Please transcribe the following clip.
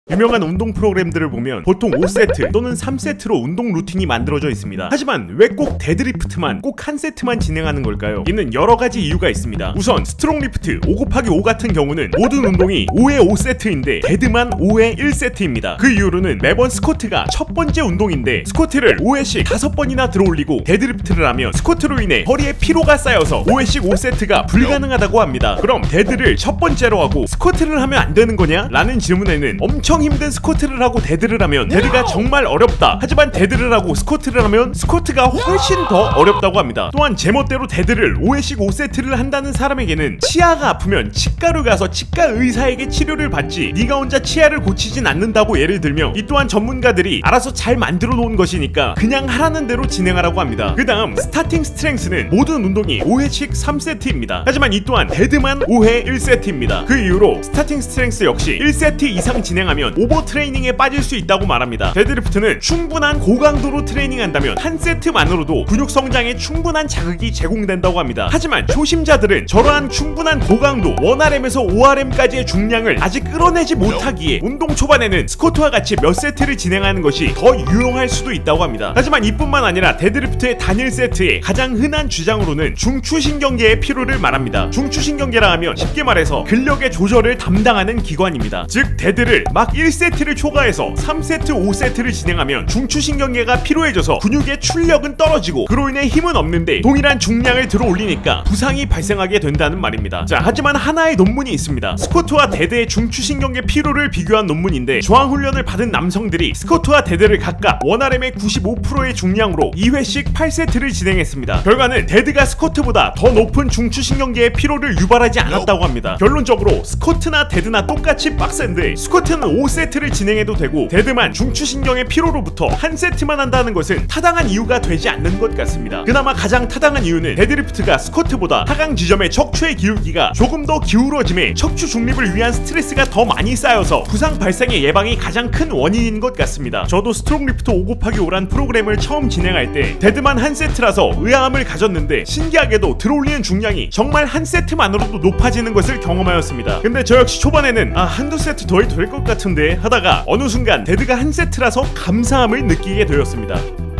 유명한 운동 프로그램들을 보면 보통 5세트 또는 3세트로 운동 루틴이 만들어져 있습니다. 하지만 왜 꼭 데드리프트만 꼭 한 세트만 진행하는 걸까요? 이는 여러가지 이유가 있습니다. 우선 스트롱리프트 5×5 같은 경우는 모든 운동이 5의 5세트인데 데드만 5의 1세트입니다. 그 이유로는 매번 스쿼트가 첫 번째 운동인데 스쿼트를 5회씩 5번이나 들어올리고 데드리프트를 하면 스쿼트로 인해 허리에 피로가 쌓여서 5회씩 5세트가 불가능하다고 합니다. 그럼 데드를 첫 번째로 하고 스쿼트를 하면 안 되는 거냐? 라는 질문에는 엄청 힘든 스쿼트를 하고 데드를 하면 데드가 정말 어렵다. 하지만 데드를 하고 스쿼트를 하면 스쿼트가 훨씬 더 어렵다고 합니다. 또한 제멋대로 데드를 5회씩 5세트를 한다는 사람에게는 치아가 아프면 치과를 가서 치과 의사에게 치료를 받지 네가 혼자 치아를 고치진 않는다고 예를 들며, 이 또한 전문가들이 알아서 잘 만들어 놓은 것이니까 그냥 하라는 대로 진행하라고 합니다. 그 다음 스타팅 스트렝스는 모든 운동이 5회씩 3세트입니다. 하지만 이 또한 데드만 5회 1세트입니다. 그 이후로 스타팅 스트렝스 역시 1세트 이상 진행하면 오버 트레이닝에 빠질 수 있다고 말합니다. 데드리프트는 충분한 고강도로 트레이닝한다면 한 세트만으로도 근육 성장에 충분한 자극이 제공된다고 합니다. 하지만 초심자들은 저러한 충분한 고강도 1RM에서 5RM까지의 중량을 아직 끌어내지 못하기에 운동 초반에는 스쿼트와 같이 몇 세트를 진행하는 것이 더 유용할 수도 있다고 합니다. 하지만 이뿐만 아니라 데드리프트의 단일 세트의 가장 흔한 주장으로는 중추신경계의 피로를 말합니다. 중추신경계라 하면 쉽게 말해서 근력의 조절을 담당하는 기관입니다. 즉 데드를 막 1세트를 초과해서 3세트, 5세트를 진행하면 중추신경계가 피로해져서 근육의 출력은 떨어지고 그로 인해 힘은 없는데 동일한 중량을 들어 올리니까 부상이 발생하게 된다는 말입니다. 자, 하지만 하나의 논문이 있습니다. 스쿼트와 데드의 중추신경계 피로를 비교한 논문인데 저항훈련을 받은 남성들이 스쿼트와 데드를 각각 1RM의 95%의 중량으로 2회씩 8세트를 진행했습니다. 결과는 데드가 스쿼트보다 더 높은 중추신경계의 피로를 유발하지 않았다고 합니다. 결론적으로 스쿼트나 데드나 똑같이 빡센데 스쿼트는 5세트를 진행해도 되고 데드만 중추신경의 피로로부터 한 세트만 한다는 것은 타당한 이유가 되지 않는 것 같습니다. 그나마 가장 타당한 이유는 데드리프트가 스쿼트보다 하강 지점의 척추의 기울기가 조금 더 기울어짐에 척추 중립을 위한 스트레스가 더 많이 쌓여서 부상 발생의 예방이 가장 큰 원인인 것 같습니다. 저도 스트롱리프트 5×5란 프로그램을 처음 진행할 때 데드만 한 세트라서 의아함을 가졌는데 신기하게도 들어올리는 중량이 정말 한 세트만으로도 높아지는 것을 경험하였습니다. 근데 저 역시 초반에는 한두 세트 더 해도 될 것 같은데 하다가 어느 순간 데드가 한 세트라서 감사함을 느끼게 되었습니다.